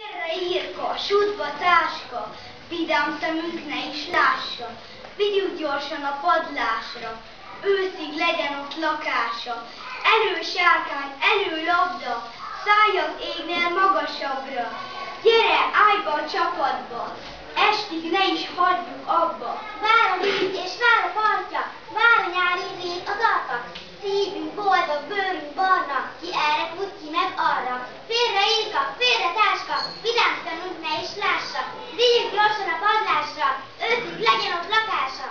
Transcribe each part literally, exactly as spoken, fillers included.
Félre írka, sútba táska, vidám szemünk ne is lássa, vigyük gyorsan a padlásra, őszig legyen ott lakása, elő sárkány, elő labda, szállj az égnél magasabbra, gyere, állj be a csapatba, estig ne is hagyjuk abba. Vár a víz és vár a partja, vár a nyári rég az arca, szívünk boldog, bőrünk barna, ki erre fut, ki meg arra. Félre írka, félre táska, vidám szemünk ne is lássa, vigyük gyorsan a padlásra, őszig legyen ott lakása.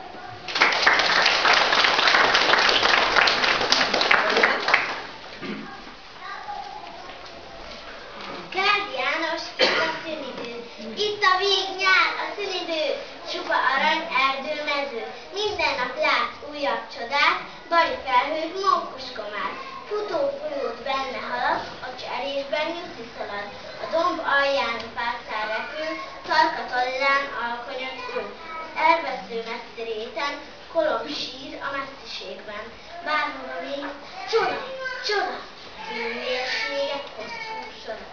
Gázi János, itt a szünidő, itt a vég nyár, a szünidő, csupa arany, erdő, mező, minden nap látsz újabb csodát, bari felhőt, mókuskomát, futó folyót benne halad, a cserésben nyuszi szalad, a domb alján pászár repül, tarka tollán alkonyat ül, az elvesző messzi réten, kolom sír a messziségben, bárhova mész, csoda, csoda, bűnmérségek hosszú sora.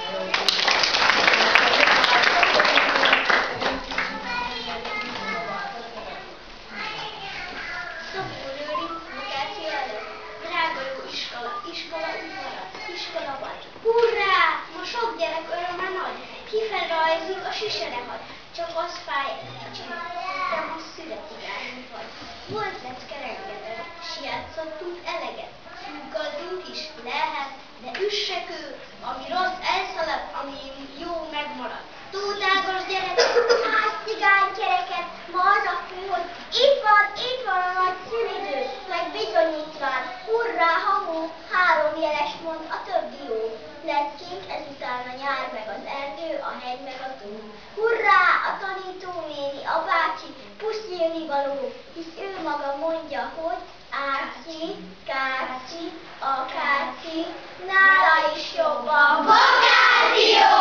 Hurrá! Ma sok gyerek öröme nagy, kifelé rajzik a siserehad, csak az fáj egy kicsit, de most születik árnyunk vagy. Volt lecke rengeteg, s játszottunk eleget, húggaddunk is lehet, de üssek ő, ami rossz elszalad, ami jó megmarad. Tótágos gyerekek, ház cigány kereket, ma az a fő, hogy itt van, itt van a nagy szünidő, meg bizonyítván, hurrá, hamu, három jeles mond, a többi jó. Leckénk, ezután a nyár, meg az erdő, a hegy, meg a tó. Hurrá, a tanítónéni, a bácsi, puszilni való, hisz ő maga mondja, hogy áci, káci, akáci, nála is jobb a vakáció!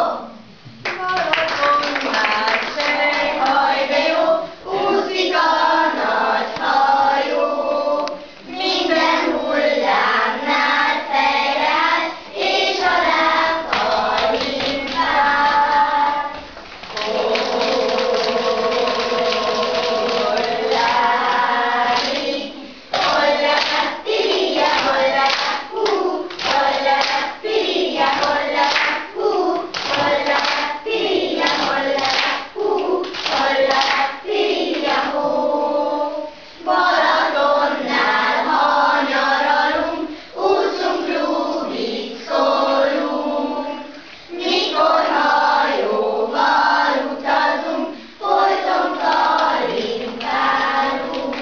Maradjon már sejhaj, de jó, úszik a nagy hajó, minden hullámnál fejre áll, és a lábbal hintál. Hollári, hollá, pirije, hollá, hú, hollá, pirije, hollá, hú, hollá, pirije, hollá, hú, hollá, pirije, hó. Balatonnál, ha nyaralunk, úszunk, rúgik, szólunk. Mikor hajóval utazunk, folyton kalimpálunk.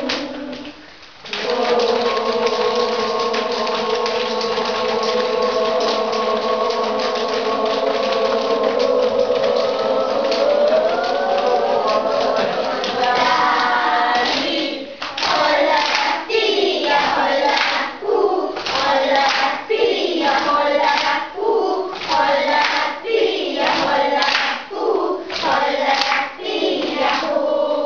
Hollári, hollá, pirije, hollá, hú, hollá, pirije, hollá, hú, hollá, pirije, hollá, hú, hollá, pirije, hó.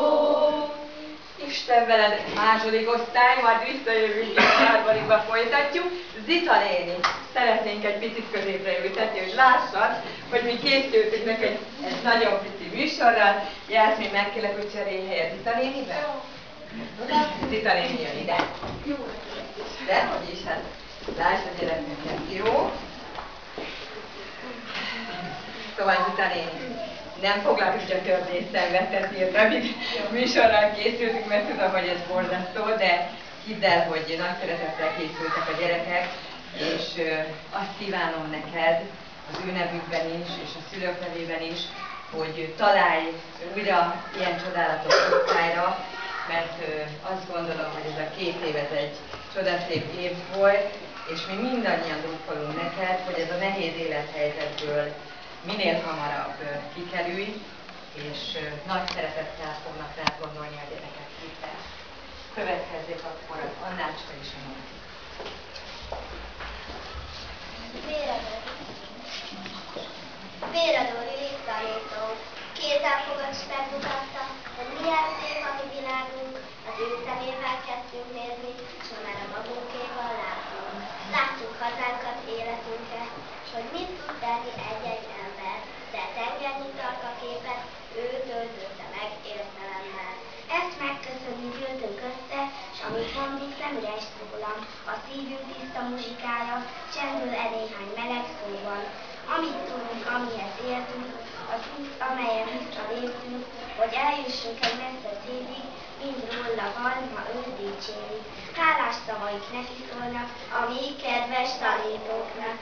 Isten veled, második osztály, majd visszajövünk és harmadikba folytatjuk. Zita néni, szeretnénk egy picit középre ültetni, hogy lássad, hogy mi készültünk neked egy nagyon pici műsorral. Jászmin, megkérlek, hogy cserélj helyet Zita nénivel? Zita néni jön ide. De, hogy is, hát lásd a gyerekeket, jó? Szóval Zita néni, nem foglak így a többészen vetetni, a rövid műsorral készültünk, mert tudom, hogy ez borzasztó, de hidd el, hogy nagy szeretettel készültek a gyerekek, és ö, azt kívánom neked, az ő nevükben is, és a szülők nevében is, hogy találj újra ilyen csodálatos osztályra, mert ö, azt gondolom, hogy ez a két év ez egy csodaszép év volt, és mi mindannyian drukkolunk neked, hogy ez a nehéz élethelyzetből minél hamarabb ö, kikerülj, és ö, nagy szeretettel fognak rád gondolni a gyerekek. Hidd el. Következzék akkor az Annácska és a Nóra. Véradóri létszállító, két elfogads megmutatta, hogy milyen szép a mi világunk, az ő szemével kezdtünk nézni, s ma már a magunkéval látunk. Láttuk hazánkat, életünket, s hogy mit tud tenni egy-egy ember. van, a szívünk tiszta muzsikája, csendül e néhány meleg szóban. Amit tudunk, amihez éltünk, az út, amelyen vissza léptünk, hogy eljussunk egy messze célig, mind róla van, ma ő dicsérik. Hálás szavaik neki szólnak, a mi kedves tanítóknak.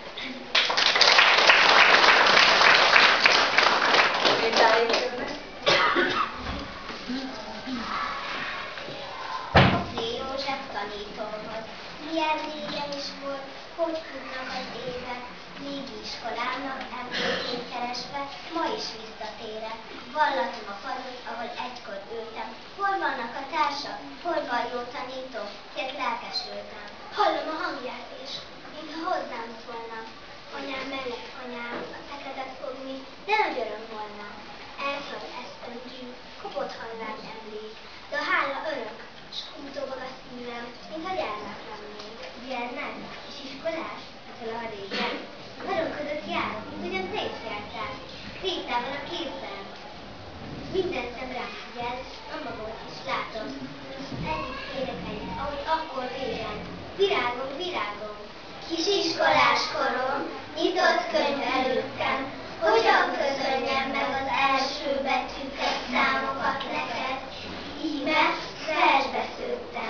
József tanítóhoz. Milyen régen is volt, hogy futnak az évek, még iskolának emlékét keresve, ma is visszatérek. Vallatom a padot, ahol egykor ültem. Hol vannak a társak? Hol van jó tanító? Két lelkesültem. Hallom a hangját is, mintha hozzám szólna. Anyám mellett anyám, a tekedet fogni, de nagy öröm volna. Elszal esztendű, kopott halvány emlék, de a hála örök, s húzóban a szívem, mintha gyermek lennék. Gyermek? És iskolás? Fel a régen. Nagyon között jár, mint ugyan te is jártál. Krétában a képen. Minden szem rám figyel, önmagamat is látom. Egyik énekeim, ahogy akkor régen. Virágom, virágom. Kis iskolás korom, nyitott könyv előttem. Hogyan köszönjem meg az első betűket, számokat neked? Íme, versbe szőttem.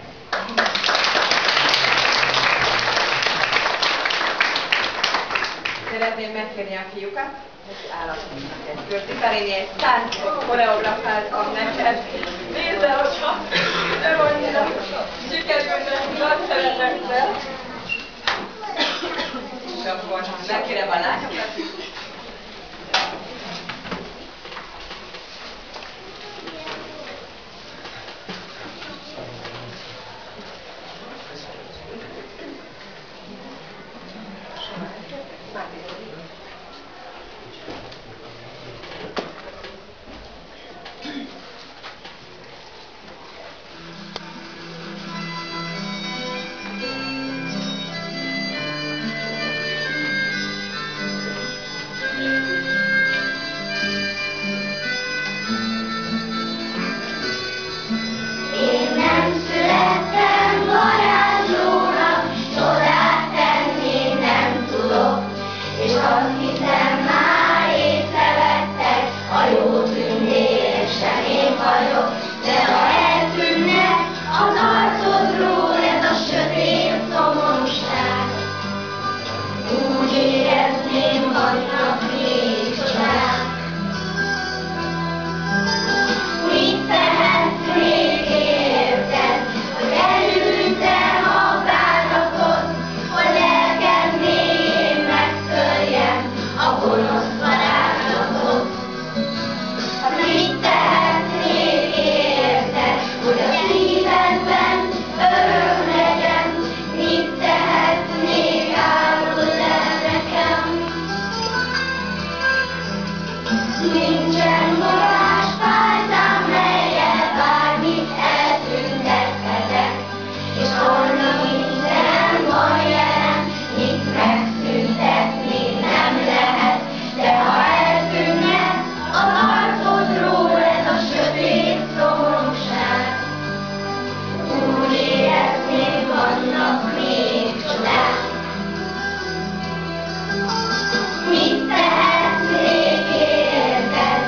Szeretném megkérni a fiúkat, hogy állapodnak egy kört. Karini egy táncot koreografáltam neked. Nézd el, hogyha nem annyira sikerülne nagy szeretettel. És akkor megkérem a lányokat. Mit tehetnék érted?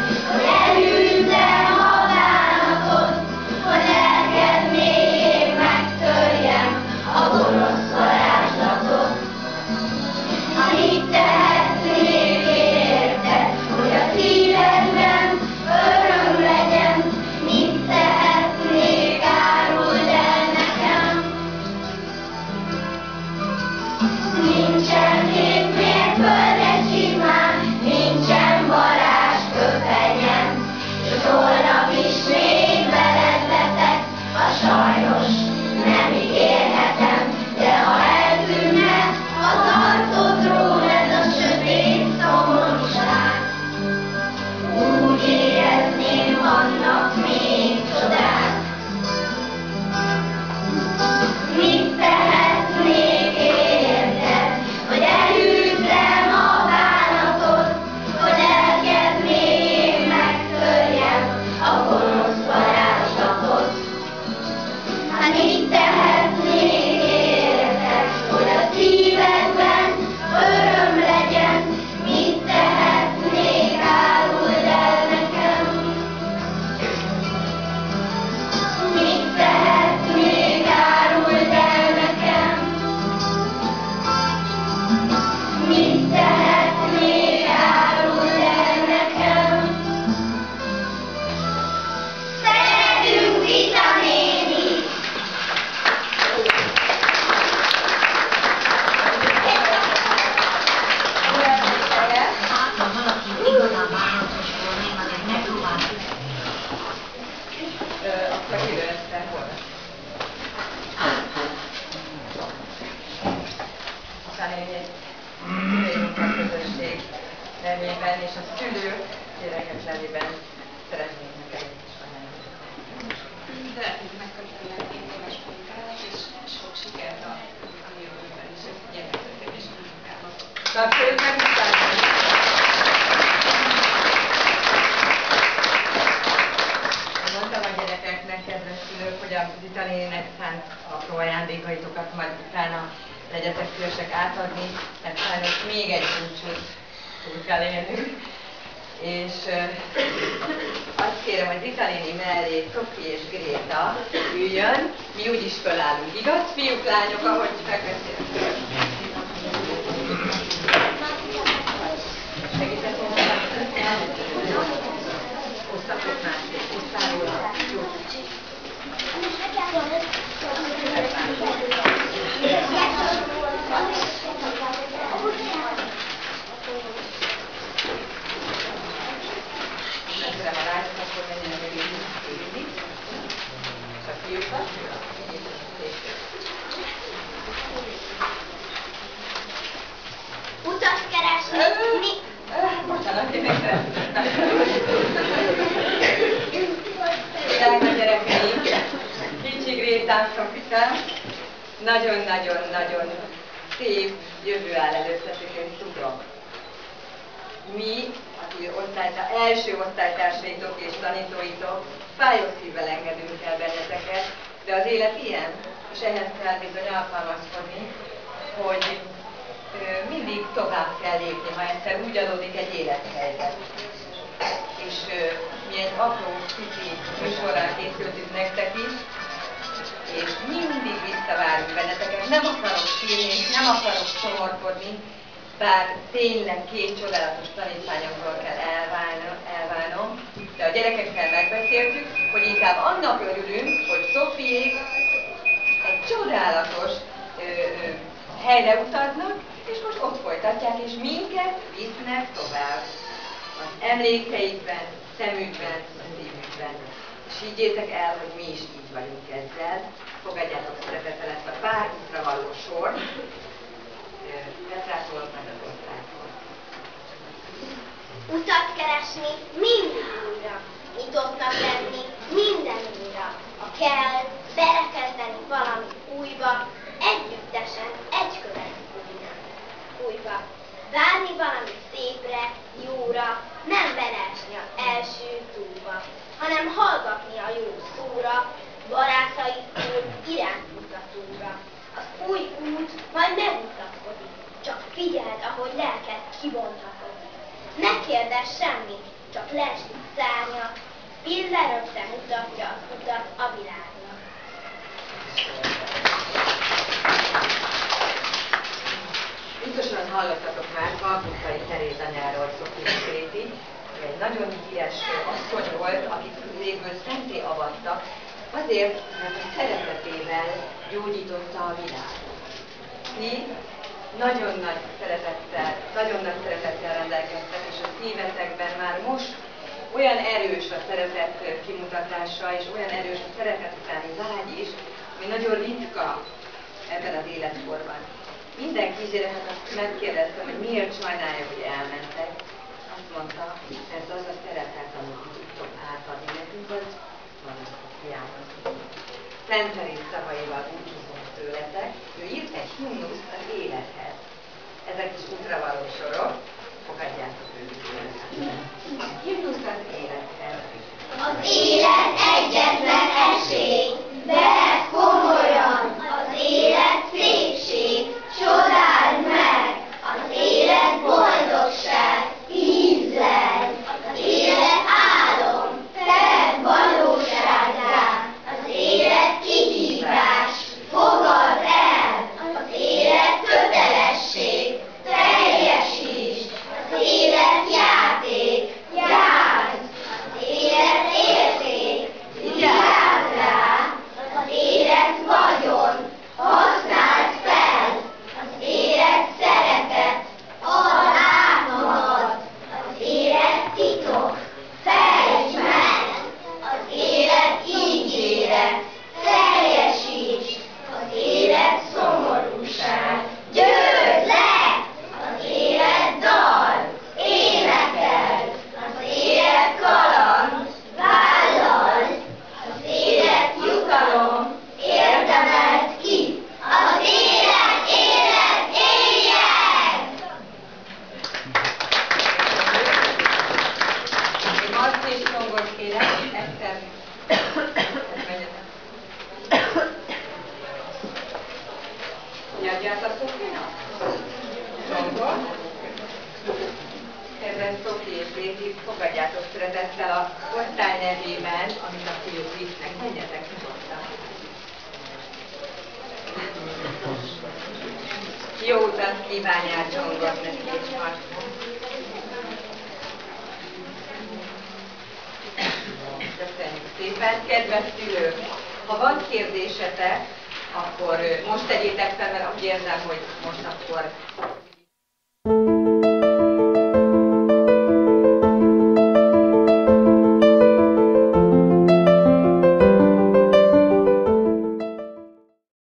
nevében és a szülők gyerekek nevében szeretnénk neked egy kis ajándékot. Szeretnénk megköszönni két éves munkát, és sok sikert a, a jövőben is, a gyerekeknek és a munkának. Kapcsoljuk meg utána! Mondtam a gyerekeknek, kedves szülők, hogy a Zita néninek szánt apró ajándékaitokat majd utána legyetek szívesek átadni, mert sajnos még egy búcsút úgy kell élnünk. És uh, azt kérem, hogy Zita néni mellé Szofi és Gréta üljön, mi úgyis fölállunk, igaz? Fiúk, lányok, ahogy megbeszéltük. Segítettem hoztatok másképp, hoztál róla. Jó. Megkérem a lányokat, akkor menjenek meg így, és a fiúkat, Utat keresni, mi? Bocsánat, én még szeretném. Drága gyerekeim, kicsi Grétán, Szofika, nagyon-nagyon-nagyon szép jövő áll előttetek, én tudom. Mi, aki osztálytá, első osztálytársaitok és tanítóitok, fájó szívvel engedünk el benneteket, de az élet ilyen, és ehhez kell bizony alkalmazkodni, hogy ö, mindig tovább kell lépni, ha egyszer úgy adódik egy élethelyzet. És ö, mi egy apró, pici műsorral készültünk nektek is, és mindig visszavárunk benneteket. Nem akarok sírni, nem akarok szomorkodni, bár tényleg két csodálatos tanítványomról kell elválnom, elválnom, de a gyerekekkel megbeszéltük, hogy inkább annak örülünk, hogy Szofiék egy csodálatos ö, ö, helyre utaznak, és most ott folytatják, és minket visznek tovább. Az emlékeikben, szemükben, a szívükben. És higgyétek el, hogy mi is így vagyunk ezzel. Fogadjátok szeretettel ezt a pár útra való sort. Petrától, meg az osztálytól. Utat keresni mindig újra, nyitottnak lenni minden újra. Ha kell, belekezdeni valami újba, együttesen egy követ újra. újba. Várni valami szépre, jóra, nem beleesni az első túlba, hanem hallgatni a jó szóra, barátaitól iránymutatóra. Az új út majd megmutatkozik, csak figyeld, ahogy lelked kibonthatódik. Ne kérdezz semmit, csak lesd szárnyat, Pille rögtön mutatja az utat a világnak. Biztosan hallottatok már Kalkutai Teréz anyáról, Szofi Kréti, egy nagyon híres asszony volt, akit végül szenté avattak, azért, mert a szeretetével gyógyította a világot. Ti nagyon nagy szeretettel, nagyon nagy szeretettel rendelkeztek, és a szívetekben már most olyan erős a szeretet kimutatása, és olyan erős a szeretet utáni vágy is, ami nagyon ritka ebben az életkorban. Minden kísérletet azt megkérdeztem, hogy miért sajnálja, hogy elmentek. Azt mondta, ez az a szeretet, amit tudtok átadni nekünk, az van a fiának. Szent Teréz szavaival búcsúzunk tőletek, ő írt egy himnuszt az élethez. Ezek is útravaló sorok, fogadjátok őket. Himnusz az élethez. Az élet egyetlen esély, vedd komolyan, az élet szépség, csodáld meg, az élet boldogság, ízlel, az élet álom, tedd valósággá, az élet kihívás, fogadd el, az élet kötelesség, teljesítsd, kedves Szofi és Lévi, fogadjátok szeretettel a osztály nevében, amit a fiúk visznek. Menjetek nyugodtan. Jó utat kívánjál Csongor neki és Marcon. Köszönjük szépen. Kedves szülők, ha van kérdésetek, akkor most tegyétek fel, mert úgy érzem, hogy most akkor